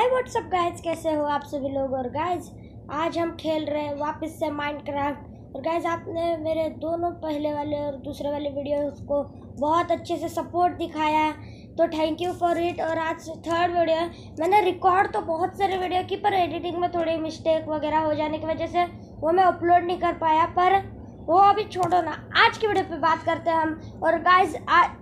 Hi what's up guys, कैसे हो आप सभी लोग। और गाइज आज हम खेल रहे हैं वापस से माइनक्राफ्ट। और गाइज आपने मेरे दोनों पहले वाले और दूसरे वाले वीडियोस को बहुत अच्छे से सपोर्ट दिखाया, तो थैंक यू फॉर इट। और आज थर्ड वीडियो है। मैंने रिकॉर्ड तो बहुत सारे वीडियो की, पर एडिटिंग में थोड़ी मिस्टेक वगैरह हो जाने की वजह से वो मैं अपलोड नहीं कर पाया, पर वो अभी छोड़ो ना। आज की वीडियो पे बात करते हैं हम। और गाइज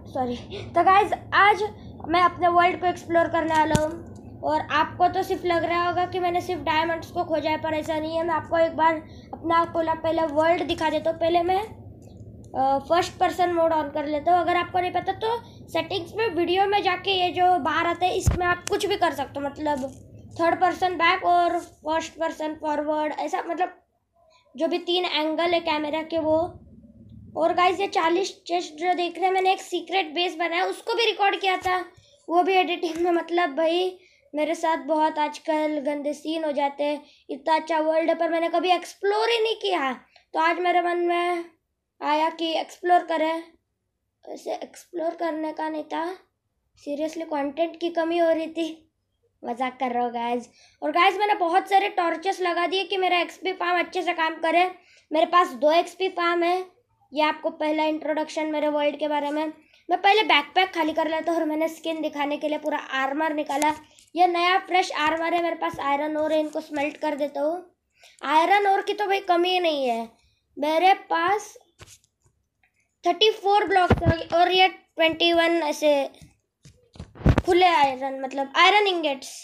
आज मैं अपने वर्ल्ड को एक्सप्लोर करने वाला हूँ। और आपको तो सिर्फ लग रहा होगा कि मैंने सिर्फ डायमंड्स को खोजा है, पर ऐसा नहीं है। मैं आपको एक बार अपना पहले वर्ल्ड दिखा देता हूँ। पहले मैं फर्स्ट पर्सन मोड ऑन कर लेता हूँ। अगर आपको नहीं पता तो सेटिंग्स में वीडियो में जाके ये जो बाहर आते हैं इसमें आप कुछ भी कर सकते हो, मतलब थर्ड पर्सन बैक और फर्स्ट पर्सन फॉरवर्ड, ऐसा मतलब जो भी 3 एंगल है कैमरा के वो। और गाइस ये 40 चेस्ट जो देख रहे हैं, मैंने एक सीक्रेट बेस बनाया, उसको भी रिकॉर्ड किया था, वो भी एडिटिंग में। मतलब भाई मेरे साथ बहुत आजकल गंदे सीन हो जाते हैं। इतना अच्छा वर्ल्ड है पर मैंने कभी एक्सप्लोर ही नहीं किया, तो आज मेरे मन में आया कि एक्सप्लोर करें। ऐसे एक्सप्लोर करने का नहीं था, सीरियसली कंटेंट की कमी हो रही थी, मजाक कर रहा हूँ गाइज। और गाइज मैंने बहुत सारे टॉर्चेस लगा दिए कि मेरा एक्सपी फार्म अच्छे से काम करे। मेरे पास 2 एक्सपी फार्म है। ये आपको पहला इंट्रोडक्शन मेरे वर्ल्ड के बारे में। मैं पहले बैकपैक खाली कर लेता हूँ और मैंने स्किन दिखाने के लिए पूरा आर्मर निकाला। ये नया फ्रेश आर्मर है, मेरे पास आयरन ओर है, इनको स्मेल्ट कर देता हूँ। आयरन ओर की तो भाई कमी नहीं है, मेरे पास 34 ब्लॉक्स है और ये 21 ऐसे खुले आयरन, मतलब आयरन इंगेट्स,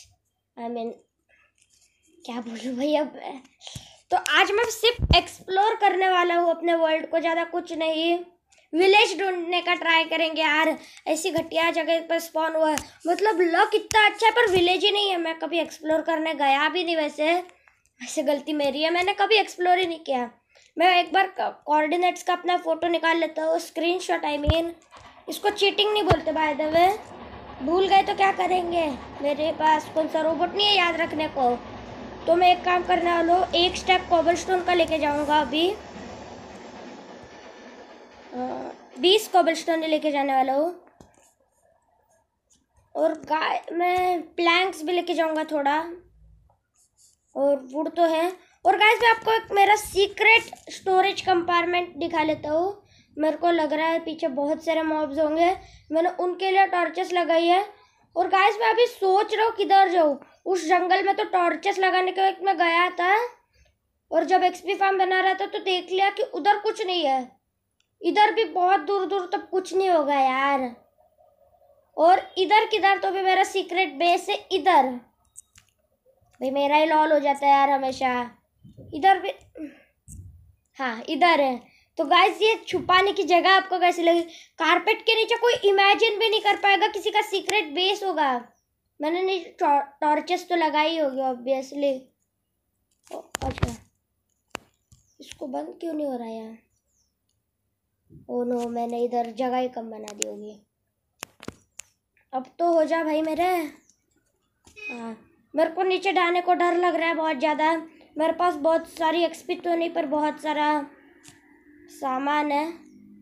क्या बोलूँ भाई अब। तो आज मैं सिर्फ एक्सप्लोर करने वाला हूँ अपने वर्ल्ड को, ज़्यादा कुछ नहीं। विलेज ढूंढने का ट्राई करेंगे यार, ऐसी घटिया जगह पर स्पॉन हुआ है। मतलब लक इतना अच्छा है पर विलेज ही नहीं है। मैं कभी एक्सप्लोर करने गया भी नहीं, वैसे गलती मेरी है, मैंने कभी एक्सप्लोर ही नहीं किया। मैं एक बार कोऑर्डिनेट्स का अपना फ़ोटो निकाल लेता हूँ, स्क्रीनशॉट आई मीन। इसको चीटिंग नहीं बोलते बाय द वे, भूल गए तो क्या करेंगे, मेरे पास कौन सा रोबोट नहीं है याद रखने को। तो मैं एक काम करने वाला हूँ, एक स्टेप कोबलस्टोन का लेके जाऊँगा अभी। 20 कोबलस्टोन लेके जाने वाला हूँ। और मैं प्लैंक्स भी लेके जाऊँगा थोड़ा, और वुड तो है। और गाइस मैं आपको एक मेरा सीक्रेट स्टोरेज कंपार्टमेंट दिखा लेता हूँ। मेरे को लग रहा है पीछे बहुत सारे मॉब्स होंगे, मैंने उनके लिए टॉर्चेस लगाई है। और गाइस मैं अभी सोच रहा हूँ किधर जाऊँ। उस जंगल में तो टॉर्चेस लगाने के वक्त मैं गया था, और जब एक्सपी फार्म बना रहा था तो देख लिया कि उधर कुछ नहीं है। इधर भी बहुत दूर दूर तक कुछ नहीं होगा यार। और इधर किधर तो भी मेरा सीक्रेट बेस है। इधर भाई मेरा ही लॉल हो जाता है यार हमेशा। इधर भी, हाँ इधर है। तो गाइस ये छुपाने की जगह आपको कैसी लगी? कारपेट के नीचे कोई इमेजिन भी नहीं कर पाएगा किसी का सीक्रेट बेस होगा। मैंने नहीं टॉर्चेस तो लगाई होगी ऑब्वियसली। अच्छा इसको बंद क्यों नहीं हो रहा यार? ओ नो, मैंने इधर जगह ही कम बना दी होगी। अब तो हो जा भाई मेरे। हाँ मेरे को नीचे डालने को डर लग रहा है बहुत ज़्यादा। मेरे पास बहुत सारी एक्सपी तो नहीं, पर बहुत सारा सामान है।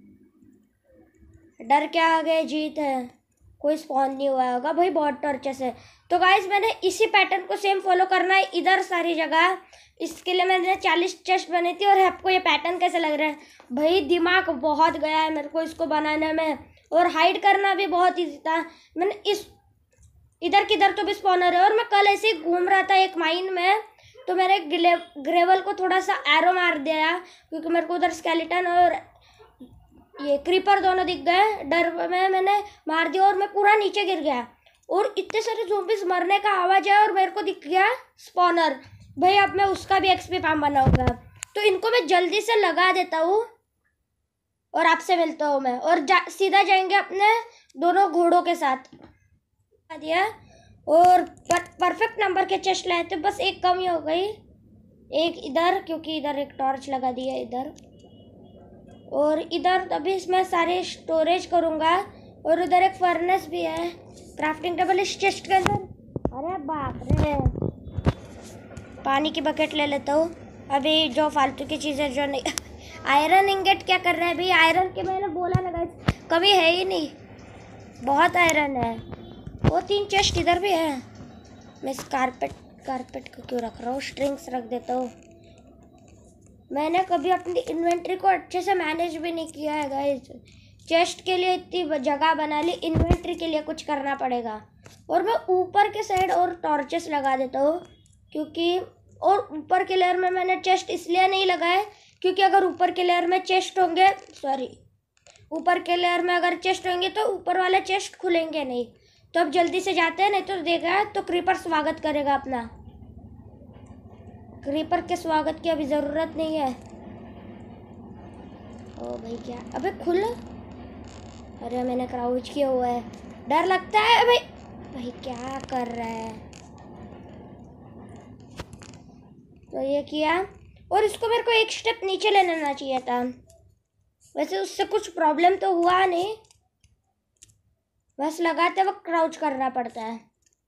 डर के आगे जीत है। कोई स्पॉन नहीं हुआ होगा भाई, बहुत टॉर्चेस है। तो गाइस मैंने इसी पैटर्न को सेम फॉलो करना है इधर सारी जगह। इसके लिए मैंने 40 चेस्ट बनी थी। और आपको ये पैटर्न कैसे लग रहा है भाई? दिमाग बहुत गया है मेरे को इसको बनाने में, और हाइड करना भी बहुत ईजी था। मैंने इधर किधर तो भी स्पॉनर है। और मैं कल ऐसे ही घूम रहा था एक माइन में, तो मैंने ग्रेवल को थोड़ा सा एरो मार दिया, क्योंकि मेरे को उधर स्केलेटन और ये क्रीपर दोनों दिख गए। डर में मैंने मार दिया और मैं पूरा नीचे गिर गया। और इतने सारे ज़ॉम्बीज मरने का आवाज़ है और मेरे को दिख गया स्पॉनर। भाई अब मैं उसका भी एक्सपी फार्म बनाऊंगा, तो इनको मैं जल्दी से लगा देता हूँ और आपसे मिलता हूँ मैं। और सीधा जाएंगे अपने दोनों घोड़ों के साथ। दिया और परफेक्ट नंबर के चेस्ट लाए थे, बस एक कमी हो गई, एक इधर, क्योंकि इधर एक टॉर्च लगा दी है इधर। और इधर अभी इसमें सारे स्टोरेज करूँगा। और उधर एक फर्नेस भी है, क्राफ्टिंग टेबल इस चेस्ट के अंदर। अरे बाप रे, पानी की बकेट ले लेता हूँ अभी, जो फालतू की चीज़ें जो नहीं। आयरन इंगेट क्या कर रहा है भाई? आयरन के मैंने बोला लगा, कभी है ही नहीं, बहुत आयरन है। वो 3 चेस्ट इधर भी है। मैं इस कारपेट को क्यों रख रहा हूँ, स्ट्रिंग्स रख देता हूँ। मैंने कभी अपनी इन्वेंट्री को अच्छे से मैनेज भी नहीं किया है गाइस। चेस्ट के लिए इतनी जगह बना ली, इन्वेंट्री के लिए कुछ करना पड़ेगा। और मैं ऊपर के साइड और टॉर्चेस लगा देता हूँ, क्योंकि और ऊपर के लेयर में मैंने चेस्ट इसलिए नहीं लगाए क्योंकि अगर ऊपर के लेयर में चेस्ट होंगे, ऊपर के लेयर में अगर चेस्ट होंगे तो ऊपर वाले चेस्ट खुलेंगे नहीं। तो अब जल्दी से जाते हैं, नहीं तो देखा तो क्रीपर स्वागत करेगा अपना। क्रीपर के स्वागत की अभी ज़रूरत नहीं है। ओ भाई क्या, अबे खुल। अरे मैंने क्राउच किया हुआ है, डर लगता है भाई। भाई क्या कर रहा है। तो ये किया, और इसको मेरे को एक स्टेप नीचे ले लेना चाहिए था। वैसे उससे कुछ प्रॉब्लम तो हुआ नहीं, बस लगाते वक्त क्राउच करना पड़ता है।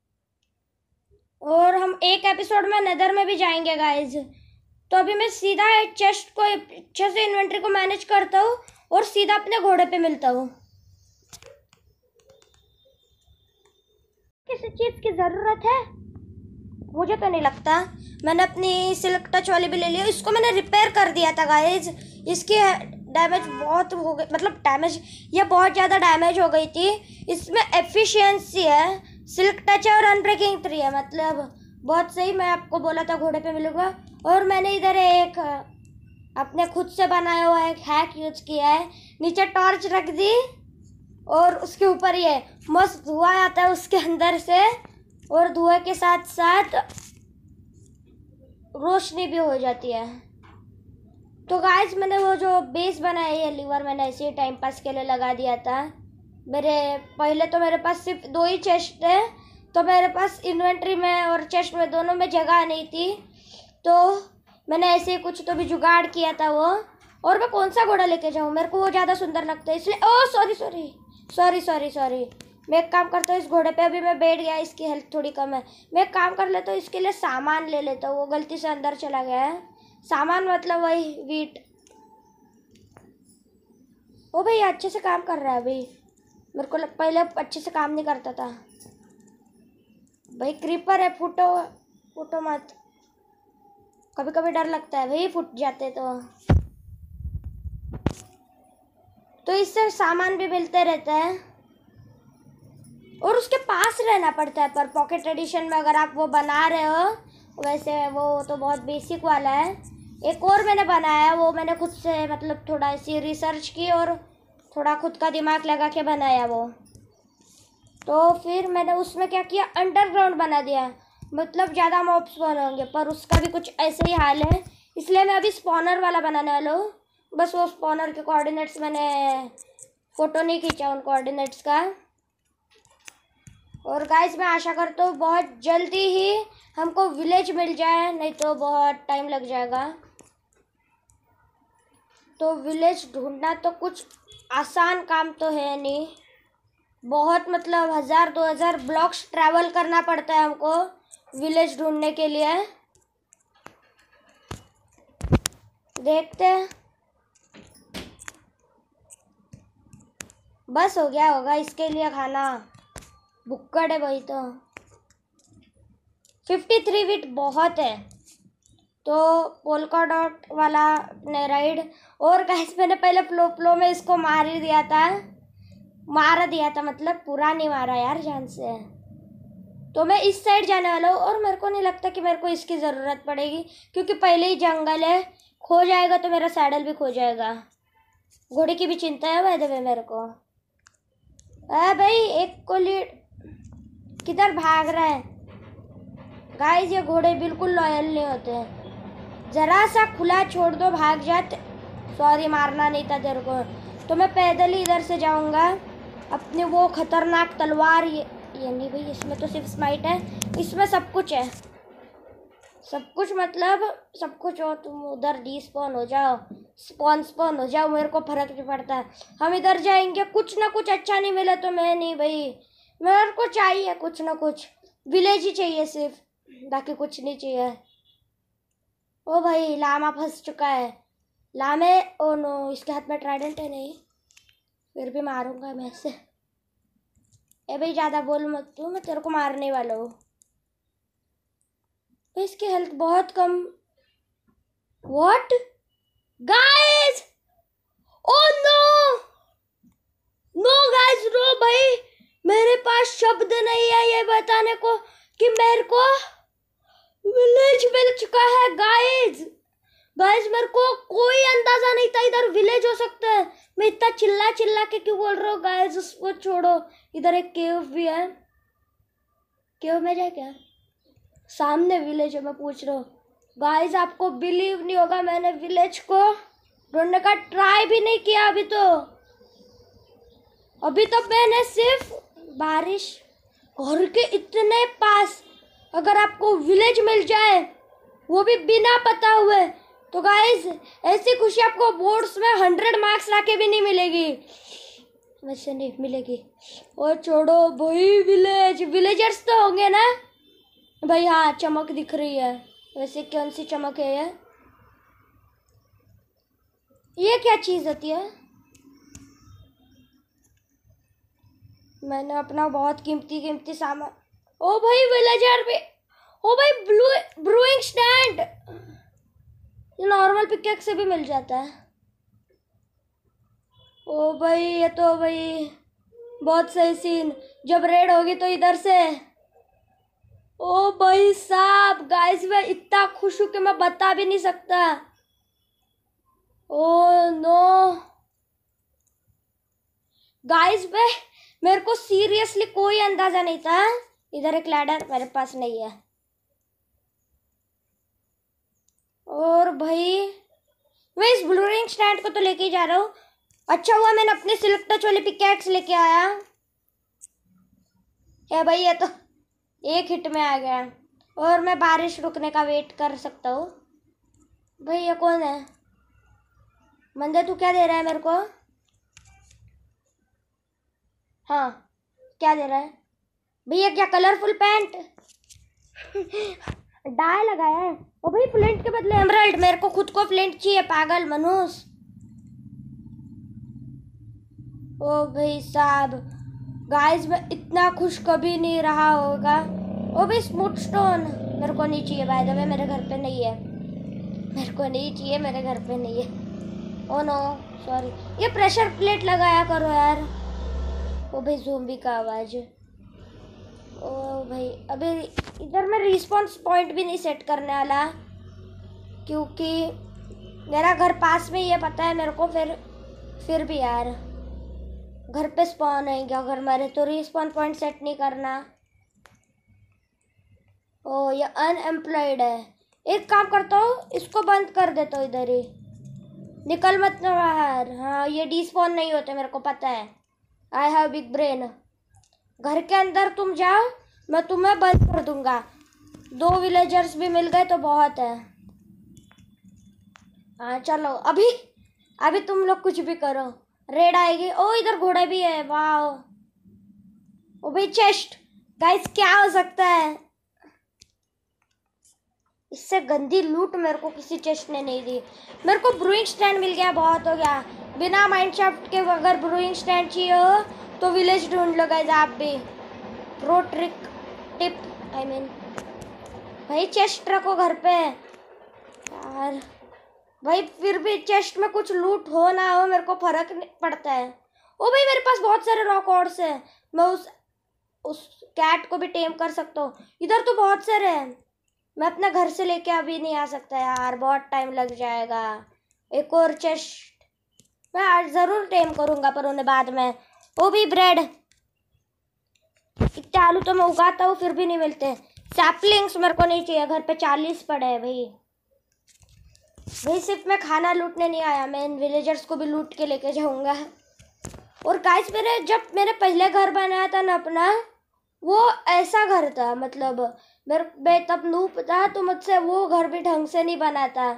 और हम एक एपिसोड में नेदर में भी जाएंगे गाइज। तो अभी मैं सीधा चेस्ट को अच्छे से इन्वेंट्री को मैनेज करता हूँ और सीधा अपने घोड़े पे मिलता हूँ। किसी चीज़ की ज़रूरत है मुझे तो नहीं लगता। मैंने अपनी सिल्क टच वाली भी ले लिया, इसको मैंने रिपेयर कर दिया था गाइज। इसकी डैमेज बहुत हो गई, मतलब डैमेज, ये बहुत ज़्यादा डैमेज हो गई थी। इसमें एफिशिएंसी है, सिल्क टच है और अनब्रेकिंग 3 है, मतलब बहुत सही। मैं आपको बोला था घोड़े पे मिलूंगा। और मैंने इधर एक अपने खुद से बनाया हुआ एक हैक यूज किया है। नीचे टॉर्च रख दी और उसके ऊपर ये मस्त धुआं आता है उसके अंदर से, और धुएं के साथ साथ रोशनी भी हो जाती है। तो गाइस मैंने वो जो बेस बनाया है, लीवर मैंने ऐसे ही टाइम पास के लिए लगा दिया था। पहले तो मेरे पास सिर्फ 2 ही चेस्ट थे, तो मेरे पास इन्वेंट्री में और चेस्ट में दोनों में जगह नहीं थी। तो मैंने ऐसे ही कुछ तो भी जुगाड़ किया था वो। और मैं कौन सा घोड़ा लेके जाऊँ, मेरे को वो ज़्यादा सुंदर लगता है इसलिए। Oh sorry. मैं एक काम करता हूँ, इस घोड़े पे अभी मैं बैठ गया, इसकी हेल्थ थोड़ी कम है। मैं एक काम कर लेता हूँ, इसके लिए सामान ले लेता हूँ। वो गलती से अंदर चला गया है। सामान मतलब वही वीट। ओ भाई अच्छे से काम कर रहा है अभी, मेरे को पहले अच्छे से काम नहीं करता था। भाई क्रीपर है, फूटो मत। कभी कभी डर लगता है भाई, फूट जाते तो इससे सामान भी मिलते रहता है और उसके पास रहना पड़ता है। पर पॉकेट एडिशन में अगर आप वो बना रहे हो, वैसे वो तो बहुत बेसिक वाला है। एक और मैंने बनाया, वो मैंने खुद से मतलब थोड़ा ऐसी रिसर्च की और थोड़ा खुद का दिमाग लगा के बनाया वो। तो फिर मैंने उसमें क्या किया, अंडरग्राउंड बना दिया, मतलब ज़्यादा मॉब्स होंगे, पर उसका भी कुछ ऐसे ही हाल है। इसलिए मैं अभी स्पॉनर वाला बनाने वाला हूँ। बस वो स्पॉनर के कोऑर्डिनेट्स मैंने फ़ोटो नहीं खींचा उन कोऑर्डिनेट्स का। और गाइस मैं आशा करता हूँ बहुत जल्दी ही हमको विलेज मिल जाए, नहीं तो बहुत टाइम लग जाएगा। तो विलेज ढूंढना तो कुछ आसान काम तो है नहीं, बहुत मतलब 1000-2000 ब्लॉक्स ट्रैवल करना पड़ता है हमको विलेज ढूंढने के लिए। देखते हैं, बस हो गया होगा इसके लिए खाना, भुक्कड़ है भाई। तो 53 विट बहुत है। तो पोल्का डॉट वाला ने राइड। और गाइस मैंने पहले फ्लो में इसको मार दिया था, मतलब पूरा नहीं मारा यार जान से। तो मैं इस साइड जाने वाला हूँ और मेरे को नहीं लगता कि मेरे को इसकी ज़रूरत पड़ेगी, क्योंकि पहले ही जंगल है। खो जाएगा तो मेरा सैडल भी खो जाएगा। घोड़े की भी चिंता है भाई देवे मेरे को। भाई एक को लीड, किधर भाग रहा है गाइस। ये घोड़े बिल्कुल लॉयल नहीं होते, ज़रा सा खुला छोड़ दो भाग जाते। सॉरी मारना नहीं था तेरे को। तो मैं पैदल ही इधर से जाऊंगा। अपने वो खतरनाक तलवार, ये नहीं भाई, इसमें तो सिर्फ स्माइट है, इसमें सब कुछ है, सब कुछ मतलब सब कुछ हो। तुम उधर डिस्पॉन हो जाओ, स्पॉन हो जाओ, मेरे को फर्क नहीं पड़ता। हम इधर जाएंगे, कुछ ना कुछ अच्छा नहीं मिला तो मैं नहीं भाई, मेरे को चाहिए कुछ ना कुछ, विलेज ही चाहिए सिर्फ, बाकी कुछ नहीं चाहिए। ओ भाई लामा फंस चुका है। लामे, ओ नो, इसके हाथ में ट्राइडेंट है नहीं, फिर भी मारूंगा मैं इसे। ए भाई ज़्यादा बोल मत तू, मैं तेरे को मारने वाला हूँ। इसकी हेल्थ बहुत कम। What guys, oh no no guys, no भाई, मेरे पास शब्द नहीं है ये बताने को कि मेरे को विलेज मिल चुका है गाइस। गाइस मेरे को कोई अंदाजा नहीं था इधर विलेज हो सकता है। मैं इतना चिल्ला चिल्ला के क्यों बोल रहा हूँ गाइस, उसको छोड़ो। इधर एक केव भी है, केव में जाए क्या? सामने विलेज है, मैं पूछ रहा हूँ गाइस। आपको बिलीव नहीं होगा, मैंने विलेज को ढूंढने का ट्राई भी नहीं किया अभी तो मैंने सिर्फ बारिश घर के इतने पास अगर आपको विलेज मिल जाए वो भी बिना पता हुए तो गाइस ऐसी खुशी आपको बोर्ड्स में 100 मार्क्स लाके भी नहीं मिलेगी, वैसे नहीं मिलेगी। और छोड़ो भाई, विलेजर्स तो होंगे ना भाई। हाँ चमक दिख रही है, वैसे कौन सी चमक है ये क्या चीज होती है? मैंने अपना बहुत कीमती सामान। ओ भाई विलेजर भी। ओ भाई ब्रूइंग स्टैंड, ये नॉर्मल पिकेक्स से भी मिल जाता है। ओ भाई ये तो भाई बहुत सही सीन। जब रेड होगी तो इधर से। ओ भाई साहब गाइस, मैं इतना खुश हूं कि मैं बता भी नहीं सकता। ओ नो गाइस, मेरे को सीरियसली कोई अंदाजा नहीं था। इधर एक लैडर मेरे पास नहीं है। और भाई मैं इस ब्लूरिंग स्टैंड को तो लेके ही जा रहा हूँ। अच्छा हुआ मैंने अपने सिल्क टच वाली पिकैक्स लेके आया है भाई, ये तो एक हिट में आ गया। और मैं बारिश रुकने का वेट कर सकता हूँ। भाई ये कौन है? मंदे तू क्या दे रहा है मेरे को? हाँ क्या दे रहा है भैया? क्या कलरफुल पैंट डाय लगाया है? ओ भाई फ्लिंट के बदले एमराल्ड। मेरे को खुद को फ्लिंट चाहिए पागल मनुष्य। ओ भाई साहब गाइस, मैं इतना खुश कभी नहीं रहा होगा। ओ भाई स्मूथ स्टोन मेरे को नहीं चाहिए, बाय द वे मेरे घर पे नहीं है। मेरे को नहीं चाहिए, मेरे घर पे नहीं है। ओ नो सॉरी, ये प्रेशर प्लेट लगाया करो यार। ओ भाई ज़ोंबी का आवाज। ओ भाई अभी इधर मैं रिस्पॉन्स पॉइंट भी नहीं सेट करने वाला क्योंकि मेरा घर पास में ही है, पता है मेरे को। फिर भी यार घर पे स्पॉन है क्या? अगर मरे तो रिस्पॉन पॉइंट सेट नहीं करना। ओ ये अनएम्प्लॉयड है। एक काम करता हूँ, इसको बंद कर देता हूँ इधर ही। निकल मत ना बाहर। हाँ ये डिस्पॉन नहीं होते, मेरे को पता है। I have big brain. घर के अंदर तुम जाओ, मैं तुम्हें बंद कर दूंगा। 2 विलेजर्स भी मिल गए तो बहुत है। हाँ चलो अभी तुम लोग कुछ भी करो, रेड आएगी। ओ इधर घोड़ा भी है, वाह। ओ भाई चेस्ट, गाइस क्या हो सकता है? इससे गंदी लूट मेरे को किसी चेस्ट ने नहीं दी। मेरे को ब्रूइंग स्टैंड मिल गया, बहुत हो गया। बिना माइनक्राफ्ट के अगर ब्रूइंग स्टैंड चाहिए हो तो विलेज ढूंढ लो गाइस आप भी। Pro trick tip I mean. भाई चेस्ट रखो घर पे यार। भाई फिर भी चेस्ट में कुछ लूट हो ना हो मेरे को फर्क नहीं पड़ता है। ओ भाई मेरे पास बहुत सारे रॉक ऑर्ड्स हैं, मैं उस कैट को भी टेम कर सकता हूँ। इधर तो बहुत सारे हैं, मैं अपने घर से लेके अभी नहीं आ सकता यार, बहुत टाइम लग जाएगा। एक और चेस्ट मैं आज ज़रूर टेम करूँगा पर उन्हें बाद में। ओ भी ब्रेड, इतने आलू तो मैं उगाता हूँ फिर भी नहीं मिलते। सैपलिंग्स मेरे को नहीं चाहिए, घर पे 40 पड़े हैं भाई। सिर्फ मैं खाना लूटने नहीं आया, मैं इन विलेजर्स को भी लूट के लेके जाऊंगा। और गाइस जब मैंने पहले घर बनाया था ना अपना, वो ऐसा घर था, मतलब मैं तब नूप था तो मुझसे वो घर भी ढंग से नहीं बना था।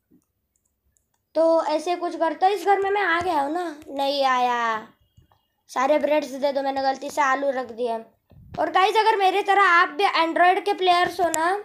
तो ऐसे कुछ घर था। इस घर में मैं आ गया हूँ ना? नहीं आया। सारे ब्रेड्स दे दो, मैंने गलती से आलू रख दिया। और गाइस अगर मेरी तरह आप भी एंड्रॉयड के प्लेयर्स हो ना,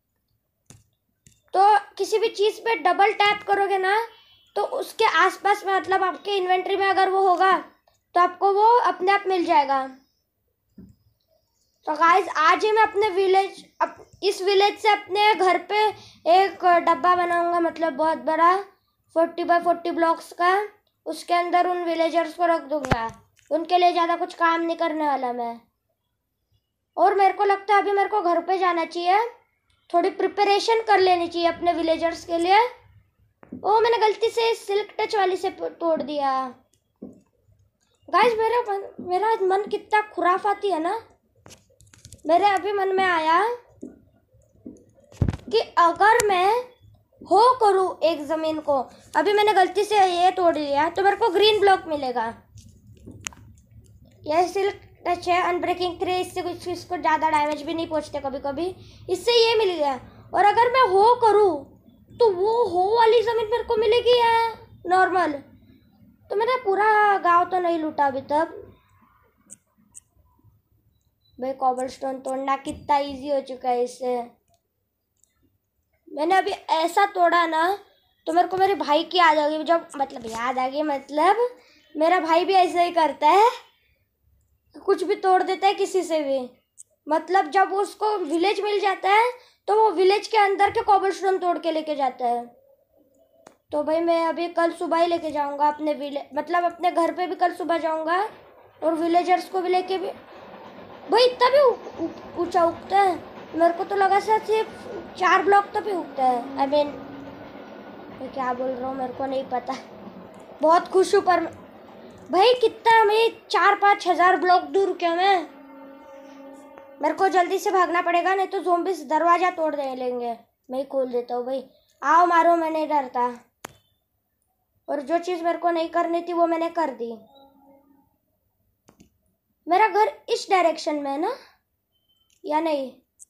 तो किसी भी चीज़ पे डबल टैप करोगे ना तो उसके आसपास में, मतलब आपके इन्वेंट्री में अगर वो होगा तो आपको वो अपने आप मिल जाएगा। तो गाइस आज ही मैं अपने इस विलेज से अपने घर पे एक डब्बा बनाऊंगा, मतलब बहुत बड़ा 40 बाय 40 ब्लॉक्स का। उसके अंदर उन विलेजर्स को रख दूंगा, उनके लिए ज़्यादा कुछ काम नहीं करने वाला मैं। और मेरे को लगता है अभी मेरे को घर पे जाना चाहिए, थोड़ी प्रिपरेशन कर लेनी चाहिए अपने विलेजर्स के लिए। ओ मैंने गलती से सिल्क टच वाली से तोड़ दिया। गाइस मेरा मन कितना खुराफाती है ना। मेरे अभी मन में आया कि अगर मैं हो करूँ एक ज़मीन को, अभी मैंने गलती से ये तोड़ लिया तो मेरे को ग्रीन ब्लॉक मिलेगा। यह सिल्क टच है, अनब्रेकिंग 3, इससे कुछ इसको ज़्यादा डैमेज भी नहीं पहुँचते कभी कभी, इससे ये मिल गया। और अगर मैं हो करूँ तो वो हो वाली ज़मीन मेरे को मिलेगी या नॉर्मल। तो मैंने पूरा गांव तो नहीं लूटा अभी तक। भाई कॉबलस्टोन तोड़ना कितना इजी हो चुका है इससे। मैंने अभी ऐसा तोड़ा ना तो मेरे को मेरे भाई की याद आ गई, जब मतलब याद आ गई, मतलब मेरा भाई भी ऐसा ही करता है, कुछ भी तोड़ देता है किसी से भी। मतलब जब उसको विलेज मिल जाता है तो वो विलेज के अंदर के कॉबलस्टोन तोड़ के लेके जाता है। तो भाई मैं अभी कल सुबह ही लेके जाऊंगा अपने मतलब अपने घर पे भी कल सुबह जाऊंगा और विलेजर्स को भी लेके भी। भाई इतना भी ऊंचा उगता है, मेरे को तो लगा शायद सिर्फ 4 ब्लॉक तक ही उगता है। आई मीन मैं क्या बोल रहा हूँ मेरे को नहीं पता। बहुत खुश हूँ पर भाई कितना, मैं 4-5 हज़ार ब्लॉक दूर क्या मेरे को जल्दी से भागना पड़ेगा, नहीं तो ज़ोंबीज दरवाज़ा तोड़ दे लेंगे। मैं ही खोल देता हूँ भाई, आओ मारो, मैं नहीं डरता। और जो चीज़ मेरे को नहीं करनी थी वो मैंने कर दी। मेरा घर इस डायरेक्शन में है ना या नहीं?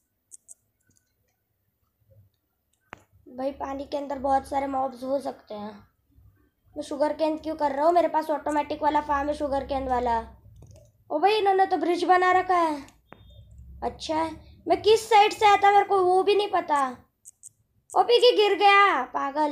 भाई पानी के अंदर बहुत सारे मॉब्स हो सकते हैं। मैं शुगर कैन क्यों कर रहा हूँ, मेरे पास ऑटोमेटिक वाला फार्म है शुगर कैन वाला। ओ भाई इन्होंने तो ब्रिज बना रखा है। अच्छा है, मैं किस साइड से आया था मेरे को वो भी नहीं पता। ओ पिगी गिर गया पागल।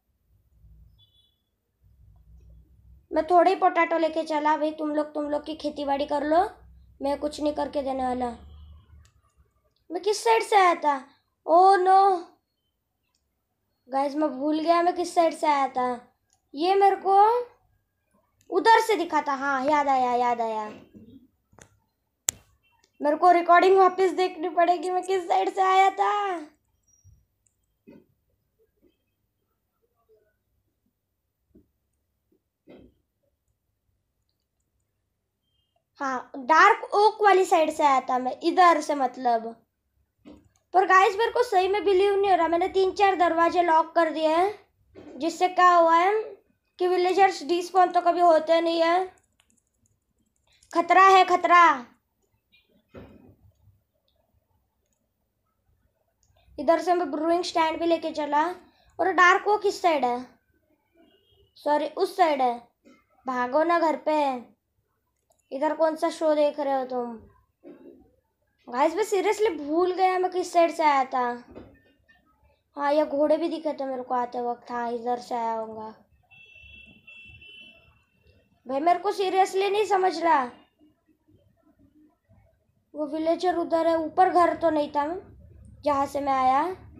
मैं थोड़े ही पोटैटो लेके चला। भाई तुम लोग की खेती बाड़ी कर लो, मैं कुछ नहीं करके देने वाला। मैं किस साइड से आया था? ओ नो गाइस मैं भूल गया मैं किस साइड से आया था। ये मेरे को उधर से दिखा था। हाँ याद आया। मेरे को रिकॉर्डिंग वापस देखनी पड़ेगी मैं किस साइड से आया था। हाँ डार्क ओक वाली साइड से आया था मैं, इधर से मतलब। पर गाइस मेरे को सही में बिलीव नहीं हो रहा। मैंने 3-4 दरवाजे लॉक कर दिए हैं, जिससे क्या हुआ है कि विलेजर्स डिस्पॉन तो कभी होते नहीं है। खतरा है खतरा। इधर से मैं ब्रूइंग स्टैंड भी लेके चला। और डार्क वो किस साइड है? सॉरी उस साइड है। भागो ना घर पे। इधर कौन सा शो देख रहे हो तुम? गाइस मैं सीरियसली भूल गया मैं किस साइड से आया था। हाँ ये घोड़े भी दिखे थे मेरे को आते वक्त। हाँ इधर से आया होगा। भाई मेरे को सीरियसली नहीं समझ रहा। वो विलेजर उधर है, ऊपर घर तो नहीं था जहाँ से मैं आया।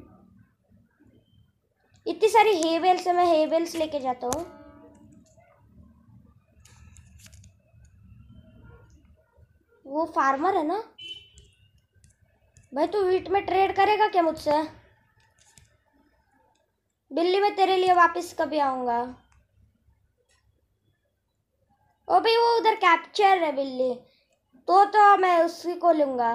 इतनी सारी हेवेल्स है, मैं हेवेल्स लेके जाता हूँ। वो फार्मर है ना? भाई तू वीट में ट्रेड करेगा क्या मुझसे? बिल्ली मैं तेरे लिए वापस कभी आऊँगा। ओ भाई वो उधर कैप्चर है बिल्ली, तो मैं उसी को लूँगा।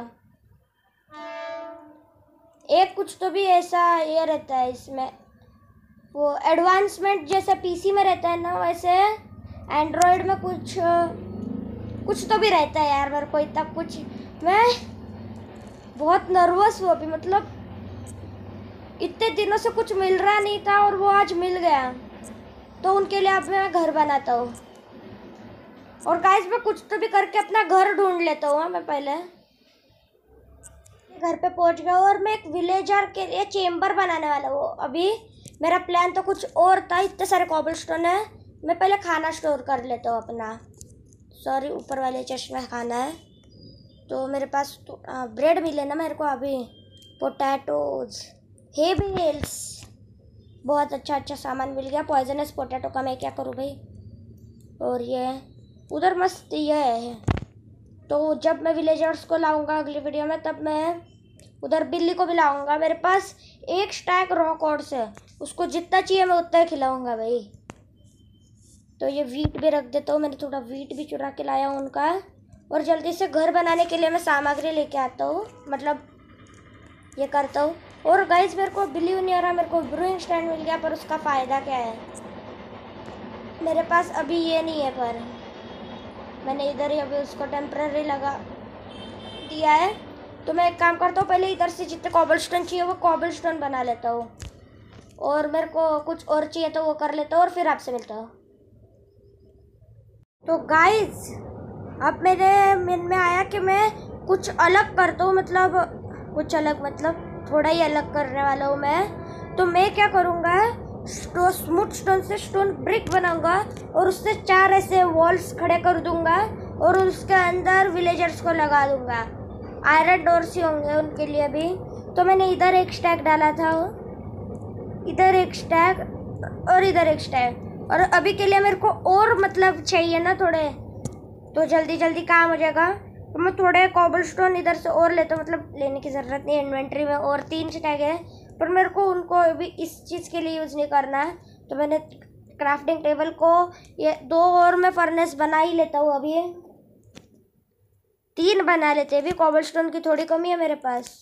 एक कुछ तो भी ऐसा ये रहता है इसमें, वो एडवांसमेंट जैसे पीसी में रहता है ना, वैसे एंड्रॉयड में कुछ तो भी रहता है यार। मेरे को इतना कुछ, मैं बहुत नर्वस हूँ अभी। मतलब इतने दिनों से कुछ मिल रहा नहीं था और वो आज मिल गया, तो उनके लिए अब मैं घर बनाता हूँ। और गाइस मैं कुछ तो भी करके अपना घर ढूंढ लेता हूँ। मैं पहले घर पे पहुँच गया और मैं एक विलेजर के लिए चेम्बर बनाने वाला हूँ। अभी मेरा प्लान तो कुछ और था। इतने सारे कॉबलस्टोन है, मैं पहले खाना स्टोर कर लेता हूँ अपना। सॉरी ऊपर वाले चेस्ट में खाना है, तो मेरे पास तो ब्रेड मिले ना मेरे को अभी। पोटैटोज, हे बेल्स, बहुत अच्छा सामान मिल गया। पॉइजनस पोटैटो का मैं क्या करूँ भाई। और ये उधर मस्त ये है। तो जब मैं विलेजर्स को लाऊंगा अगली वीडियो में, तब मैं उधर बिल्ली को भी लाऊंगा। मेरे पास एक स्टैक रॉ कॉर्ड्स है, उसको जितना चाहिए मैं उतना ही खिलाऊंगा भाई। तो ये वीट भी रख देता हूँ, मैंने थोड़ा वीट भी चुरा के लाया हूँ उनका। और जल्दी से घर बनाने के लिए मैं सामग्री लेके आता हूँ, मतलब ये करता हूँ। और गाइस मेरे को बिलीव नहीं आ रहा, मेरे को ब्रूइंग स्टैंड मिल गया, पर उसका फ़ायदा क्या है। मेरे पास अभी ये नहीं है, पर मैंने इधर ही अभी उसको टेम्पररी लगा दिया है। तो मैं एक काम करता हूँ, पहले इधर से जितने कॉबलस्टोन चाहिए वो कॉबलस्टोन बना लेता हूँ, और मेरे को कुछ और चाहिए तो वो कर लेता हूँ, और फिर आपसे मिलता हूँ। तो गाइस अब मेरे मन में आया कि मैं कुछ अलग करता हूँ, मतलब कुछ अलग मतलब थोड़ा ही अलग करने वाला हूँ मैं। तो मैं क्या करूँगा, स्मूथ स्टोन से स्टोन ब्रिक बनाऊंगा, और उससे 4 ऐसे वॉल्स खड़े कर दूंगा, और उसके अंदर विलेजर्स को लगा दूंगा। आयरन डोर्स ही होंगे उनके लिए भी। तो मैंने इधर एक स्टैक डाला था, इधर एक स्टैक और इधर एक स्टैक। और अभी के लिए मेरे को और मतलब चाहिए ना थोड़े, तो जल्दी जल्दी काम हो जाएगा। तो मैं थोड़े कॉबलस्टोन इधर से और लेता हूँ, मतलब लेने की ज़रूरत नहीं है, इन्वेंट्री में और 3 स्टैक है, पर मेरे को उनको अभी इस चीज़ के लिए यूज़ नहीं करना है। तो मैंने क्राफ्टिंग टेबल को ये 2 और मैं फर्नेस बना ही लेता हूँ। अभी 3 बना लेते हैं, अभी कॉबलस्टोन की थोड़ी कमी है मेरे पास।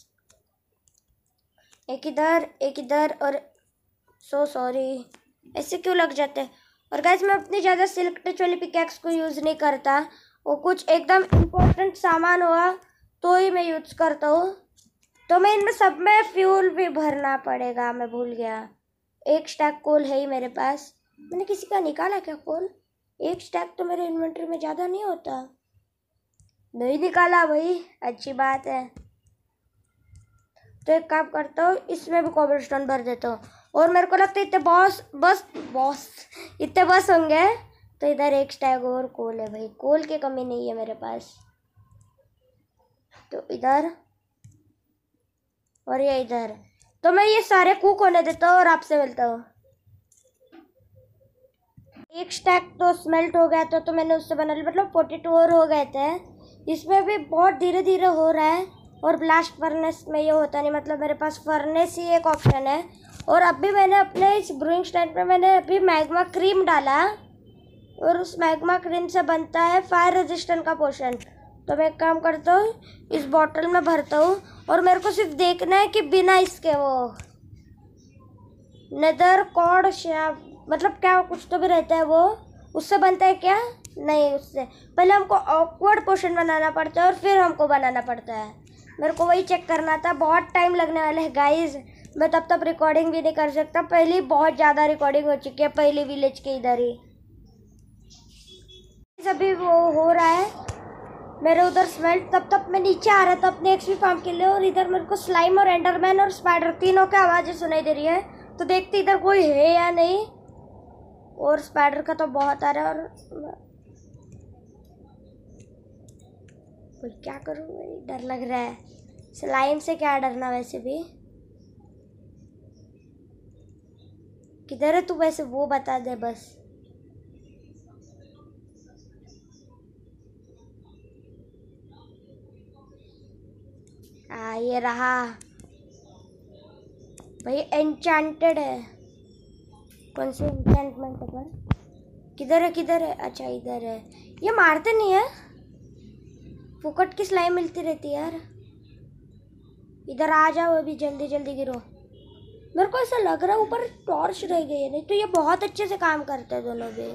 एक इधर और सॉरी, ऐसे क्यों लग जाते हैं। और गाइस मैं अपनी ज़्यादा सिल्क टच वाली पिकैक्स को यूज़ नहीं करता, वो कुछ एकदम इम्पोर्टेंट सामान हुआ तो ही मैं यूज़ करता हूँ। तो मैं इनमें सब में फ्यूल भी भरना पड़ेगा, मैं भूल गया। एक स्टैक कोल है ही मेरे पास, मैंने किसी का निकाला क्या कोल। एक स्टैक तो मेरे इन्वेंट्री में ज़्यादा नहीं होता, नहीं निकाला भाई, अच्छी बात है। तो एक काम करता हूँ, इसमें भी कॉबलस्टोन भर देता हूँ। और मेरे को लगता है इतने इतने बस होंगे। तो इधर एक स्टैक और कोल है भाई, कोल की कमी नहीं है मेरे पास। तो इधर और ये इधर, तो मैं ये सारे कुक होने देता हूँ और आपसे मिलता हूँ। एक स्टैक तो स्मेल्ट हो गया था, तो मैंने उससे बना लिया, मतलब 42 और हो गए थे। इसमें भी बहुत धीरे धीरे हो रहा है, और ब्लास्ट फर्नेस में ये होता नहीं, मतलब मेरे पास फर्नेस ही एक ऑप्शन है। और अभी मैंने अपने इस ब्रूइंग स्टैंड पे मैंने अभी मैग्मा क्रीम डाला, और उस मैग्मा क्रीम से बनता है फायर रेजिस्टेंट का पोशन। तो मैं एक काम करता हूँ, इस बॉटल में भरता हूँ, और मेरे को सिर्फ देखना है कि बिना इसके वो नेदर कॉर्ड मतलब क्या कुछ तो भी रहता है, वो उससे बनता है क्या, नहीं उससे पहले हमको ऑकवर्ड पोशन बनाना पड़ता है और फिर हमको बनाना पड़ता है। मेरे को वही चेक करना था, बहुत टाइम लगने वाला है गाइज। मैं तब तक रिकॉर्डिंग भी नहीं कर सकता, पहले बहुत ज़्यादा रिकॉर्डिंग हो चुकी है पहले विलेज के इधर ही। अभी वो हो रहा है मेरे उधर स्मेल्ट, तब तक मैं नीचे आ रहा था अपने एक्सपी फार्म के लिए, और इधर मेरे को स्लाइम और एंडरमैन और स्पाइडर तीनों की आवाज़ें सुनाई दे रही है। तो देखते इधर कोई है या नहीं, और स्पाइडर का तो बहुत आ रहा है। और क्या करूँ, डर लग रहा है। स्लाइम से क्या डरना, वैसे भी किधर है तू, वैसे वो बता दे बस। ये रहा भाई, एन्चेंटेड है। कौन सी एन्चेंटमेंट है, पर किधर है, अच्छा इधर है। ये मारते नहीं है, फुकट की स्लाइम मिलती रहती है यार। इधर आ जाओ, अभी जल्दी जल्दी गिरो। मेरे को ऐसा लग रहा है ऊपर टॉर्च रह गई है, नहीं तो ये बहुत अच्छे से काम करते हैं दोनों भी।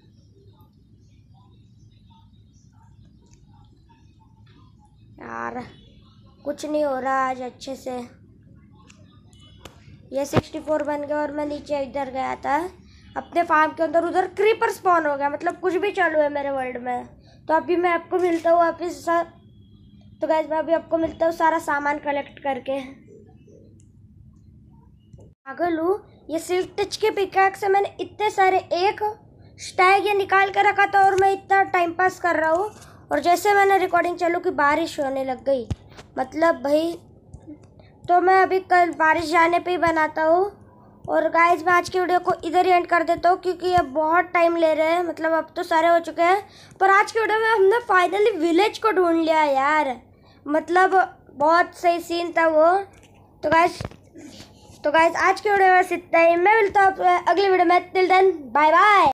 यार कुछ नहीं हो रहा आज अच्छे से। ये 64 बन गया, और मैं नीचे इधर गया था अपने फार्म के अंदर, उधर क्रीपर स्पॉन हो गया, मतलब कुछ भी चालू है मेरे वर्ल्ड में। तो अभी मैं आपको मिलता हूँ वापिस। तो गाइस मैं अभी आपको मिलता हूँ सारा सामान कलेक्ट करके। पागल हूँ, ये सिल्क टच के पिकैक्स से मैंने इतने सारे एक स्टैग ये निकाल के रखा था, और मैं इतना टाइम पास कर रहा हूँ। और जैसे मैंने रिकॉर्डिंग चालू की बारिश होने लग गई, मतलब भाई तो मैं अभी कल बारिश जाने पे ही बनाता हूँ। और गाइस मैं आज की वीडियो को इधर ही एंड कर देता हूँ क्योंकि ये बहुत टाइम ले रहे हैं, मतलब अब तो सारे हो चुके हैं। पर आज की वीडियो में हमने फाइनली विलेज को ढूंढ लिया यार, मतलब बहुत सही सीन था वो। तो गाइस आज की वीडियो में बस इतना ही। मैं मिलता हूँ अगली वीडियो में। Till then bye bye.